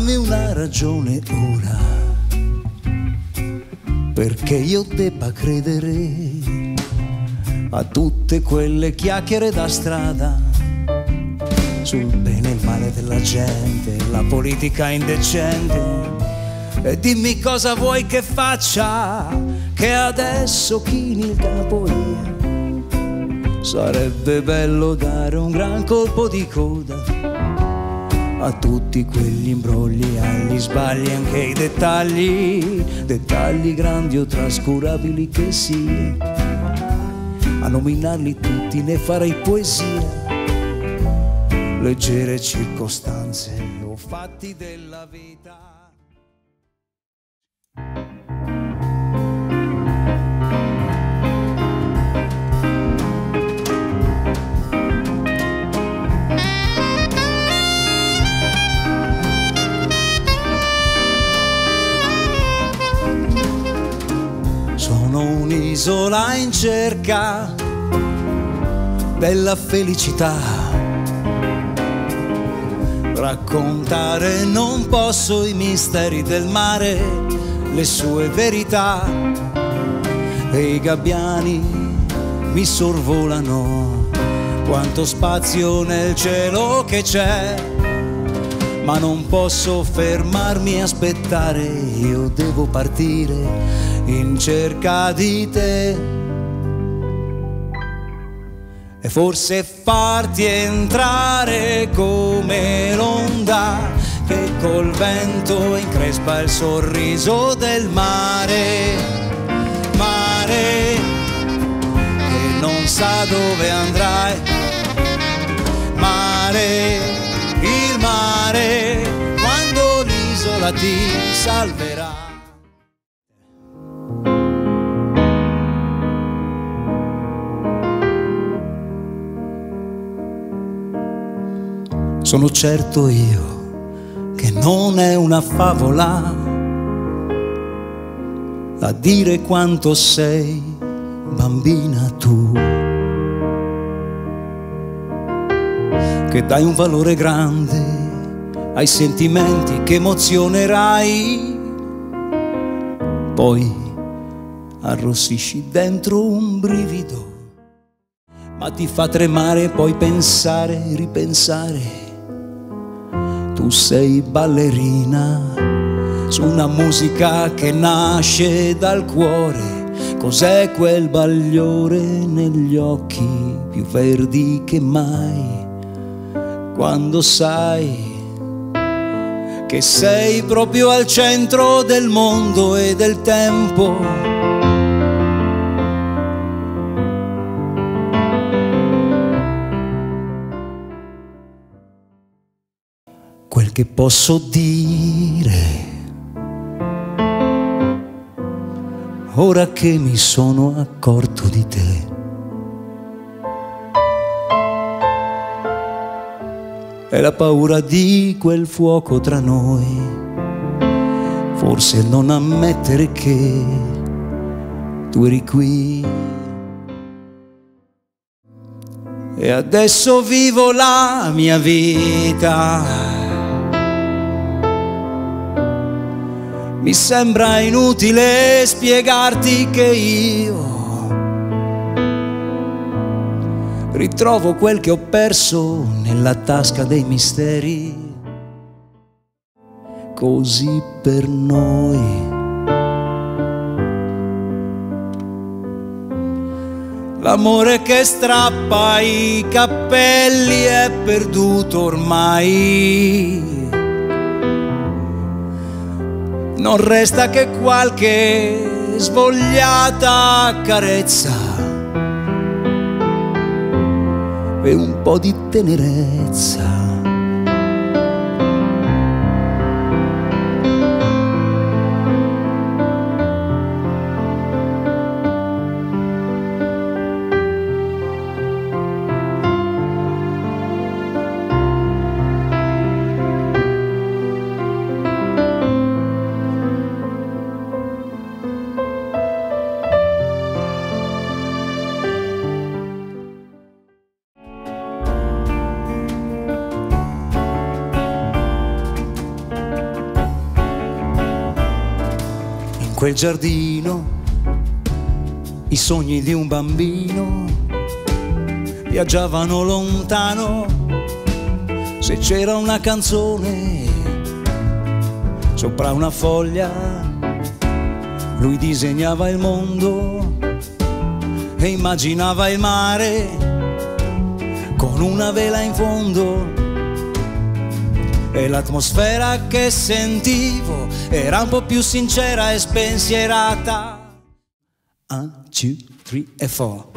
Dammi una ragione ora perché io debba credere a tutte quelle chiacchiere da strada sul bene e il male della gente, la politica indecente. E dimmi cosa vuoi che faccia, che adesso chini il capo io. Sarebbe bello dare un gran colpo di coda a tutti quegli imbrogli, agli sbagli, anche i dettagli, dettagli grandi o trascurabili che sia. A nominarli tutti ne farei poesia, leggere circostanze o fatti della vita. Sono un'isola in cerca della felicità. Raccontare non posso i misteri del mare, le sue verità. E i gabbiani mi sorvolano, quanto spazio nel cielo che c'è. Ma non posso fermarmi a aspettare, io devo partire in cerca di te e forse farti entrare come l'onda che col vento increspa il sorriso del mare, mare che non sa dove andrai, mare, il mare quando l'isola ti salverà. Sono certo io che non è una favola a dire quanto sei bambina tu, che dai un valore grande ai sentimenti che emozionerai, poi arrossisci dentro un brivido, ma ti fa tremare poi pensare, ripensare. Tu sei ballerina su una musica che nasce dal cuore. Cos'è quel bagliore negli occhi più verdi che mai, quando sai che sei proprio al centro del mondo e del tempo? Quel che posso dire, ora che mi sono accorto di te, è la paura di quel fuoco tra noi, forse non ammettere che tu eri qui. E adesso vivo la mia vita. Mi sembra inutile spiegarti che io ritrovo quel che ho perso nella tasca dei misteri, così per noi. L'amore che strappa i cappelli è perduto ormai. Non resta che qualche svogliata carezza e un po' di tenerezza. quel giardino i sogni di un bambino viaggiavano lontano. Se c'era una canzone sopra una foglia, lui disegnava il mondo e immaginava il mare con una vela in fondo. E l'atmosfera che sentivo era un po' più sincera e spensierata. 1, 2, 3 e 4.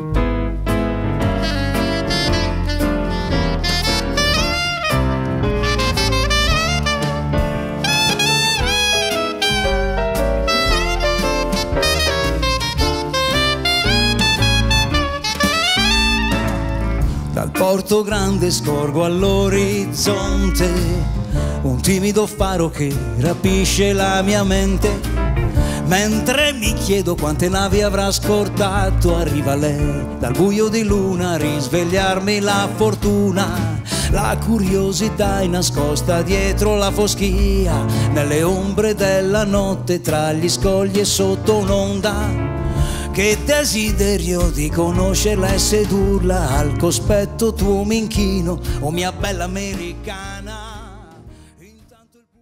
Dal Porto Grande scorgo all'orizzonte un timido faro che rapisce la mia mente, mentre mi chiedo quante navi avrà scortato. Arriva lei dal buio di luna a risvegliarmi la fortuna. La curiosità è nascosta dietro la foschia, nelle ombre della notte, tra gli scogli e sotto un'onda. Che desiderio di conoscerla e sedurla al cospetto tuo minchino, oh mia bella americana. Intanto il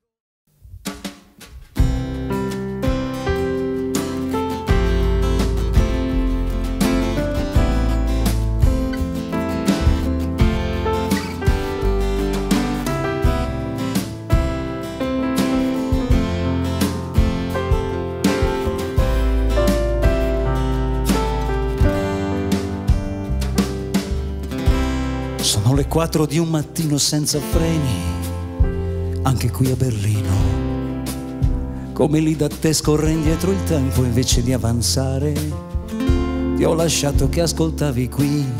Sono le 4 di un mattino senza freni, anche qui a Berlino. Come lì da te scorre indietro il tempo, invece di avanzare ti ho lasciato che ascoltavi Queen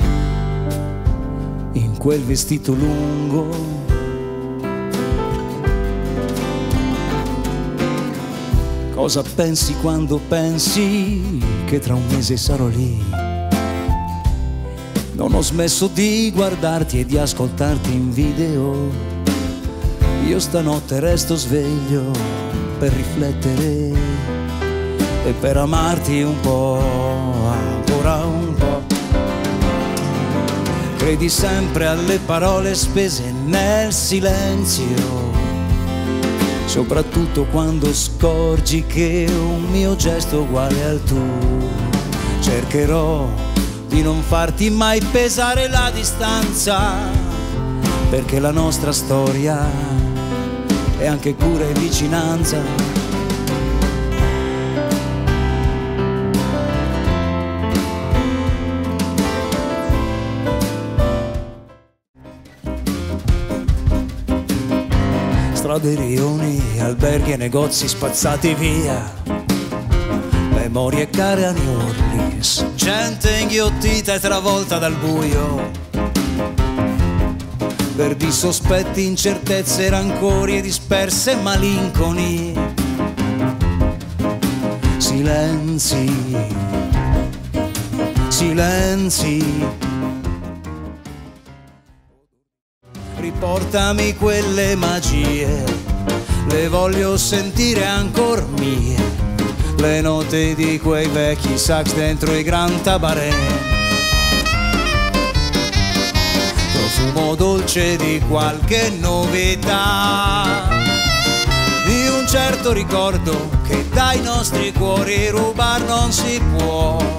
in quel vestito lungo. Cosa pensi quando pensi che tra un mese sarò lì? Non ho smesso di guardarti e di ascoltarti in video. Io stanotte resto sveglio per riflettere e per amarti un po', ancora un po'. Credi sempre alle parole spese nel silenzio, soprattutto quando scorgi che un mio gesto è uguale al tuo. Cercherò di non farti mai pesare la distanza, perché la nostra storia è anche cura e vicinanza. Strade, rioni, alberghi e negozi spazzati via, memorie care a New Orleans, gente inghiottita e travolta dal buio, verdi sospetti, incertezze, rancori e disperse malinconie, silenzi, silenzi. Riportami quelle magie, le voglio sentire ancor mie, le note di quei vecchi sax dentro i gran tabarè, profumo dolce di qualche novità, di un certo ricordo che dai nostri cuori rubar non si può.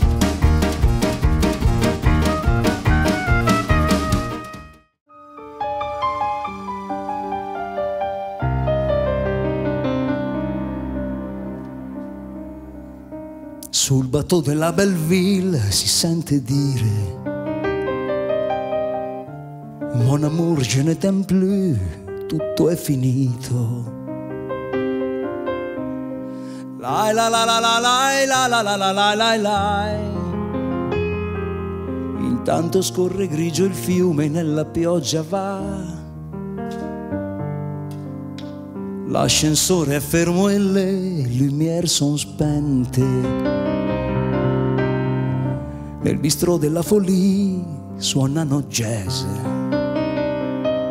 Sul bateau della Belleville si sente dire Mon amour, je ne t'aime plus, tutto è finito. Lai la la la la lai la la la la la la la. Intanto scorre grigio il fiume, nella pioggia va. L'ascensore è fermo e le lumiere sono spente. Nel bistrò della Folie suonano jazz,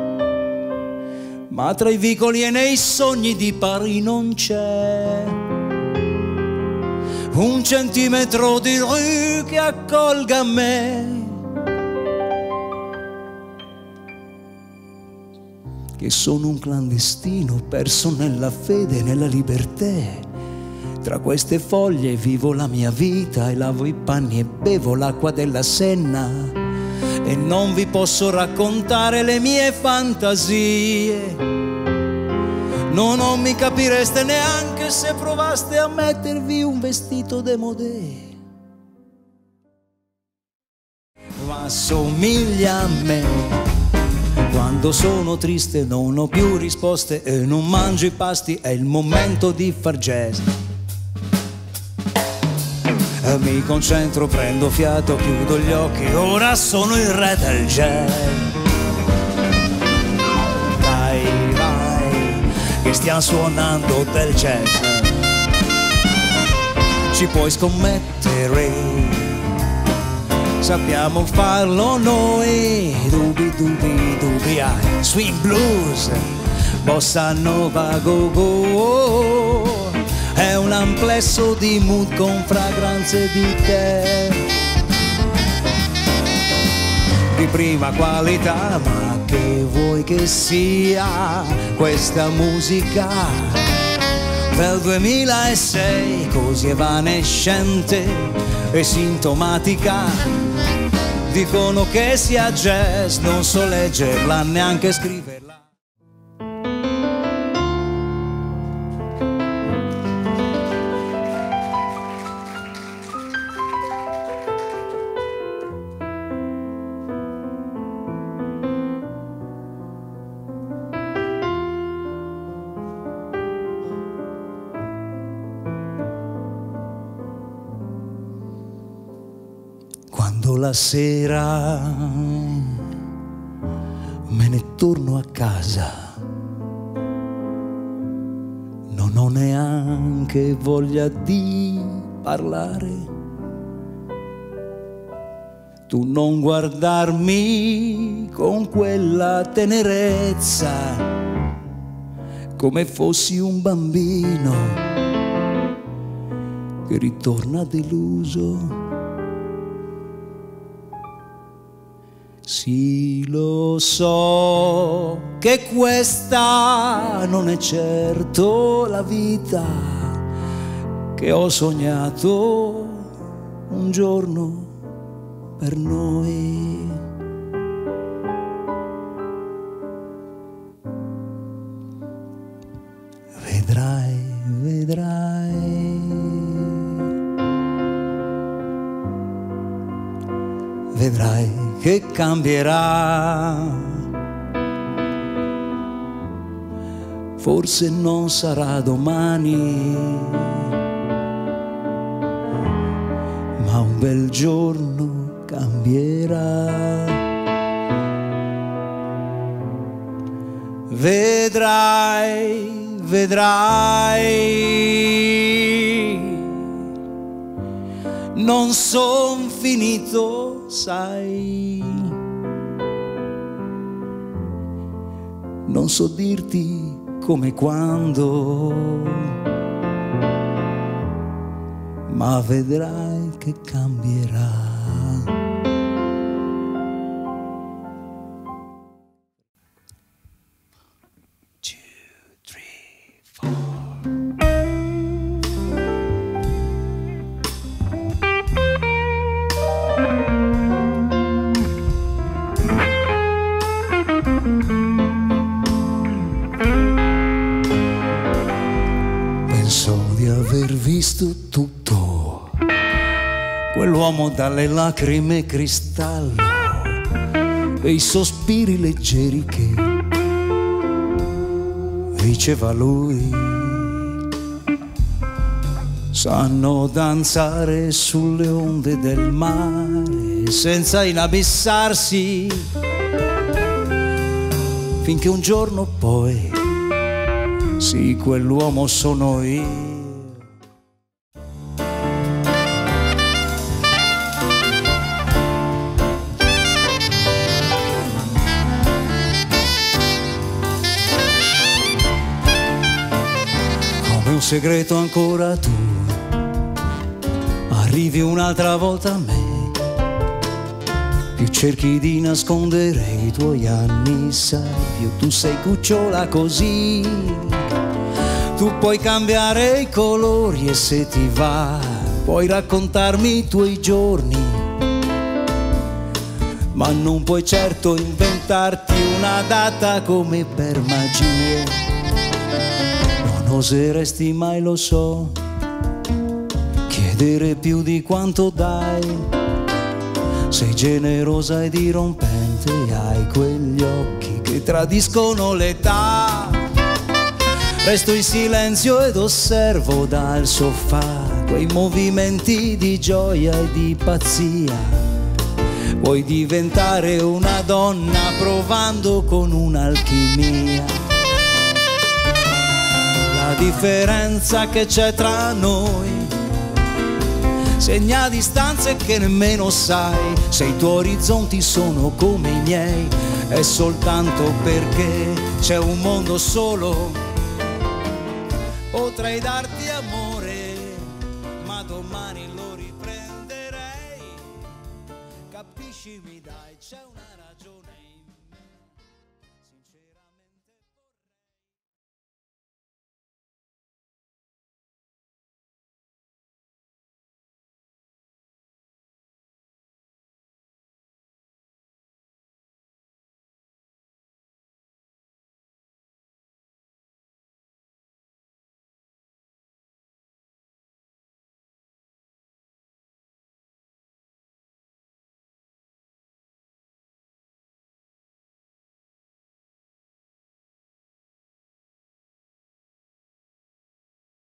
ma tra i vicoli e nei sogni di Parigi non c'è un centimetro di rue che accolga me, che sono un clandestino perso nella fede e nella libertà. Tra queste foglie vivo la mia vita e lavo i panni e bevo l'acqua della Senna, e non vi posso raccontare le mie fantasie. No, non mi capireste neanche se provaste a mettervi un vestito démodé. Ma somiglia a me. Quando sono triste non ho più risposte e non mangio i pasti, è il momento di far jazz. Mi concentro, prendo fiato, chiudo gli occhi, ora sono il re del jazz. Vai, vai, che stiamo suonando del jazz. Ci puoi scommettere, sappiamo farlo noi. Dubi, dubi, dubi, swing blues, bossa nova, go go. È un amplesso di mood con fragranze di tè di prima qualità, ma che vuoi che sia questa musica del 2006, così evanescente e sintomatica. Dicono che sia jazz, non so leggerla neanche scriverla. Quando la sera me ne torno a casa, non ho neanche voglia di parlare. Tu non guardarmi con quella tenerezza, come fossi un bambino che ritorna deluso. Sì, lo so che questa non è certo la vita che ho sognato un giorno per noi. Vedrai, vedrai, vedrai che cambierà. Forse non sarà domani, ma un bel giorno cambierà. Vedrai, vedrai, non son finito, sai. Non so dirti come quando, ma vedrai che cambierà. Penso di aver visto tutto, quell'uomo dalle lacrime cristallo e i sospiri leggeri che diceva lui. Sanno danzare sulle onde del mare senza inabissarsi, finché un giorno poi, sì, quell'uomo sono io. Come un segreto ancora tu arrivi un'altra volta a me, più cerchi di nascondere i tuoi anni, sai, più tu sei cucciola così. Tu puoi cambiare i colori e se ti va puoi raccontarmi i tuoi giorni, ma non puoi certo inventarti una data come per magia. Non oseresti mai, lo so, chiedere più di quanto dai. Sei generosa e dirompente, hai quegli occhi che tradiscono l'età. Resto in silenzio ed osservo dal sofà quei movimenti di gioia e di pazzia. Vuoi diventare una donna provando con un'alchimia. La differenza che c'è tra noi segna distanze che nemmeno sai. Se i tuoi orizzonti sono come i miei è soltanto perché c'è un mondo solo. Potrei darti amore, ma domani lo riprenderei. Capisci, mi dai, c'è una ragione.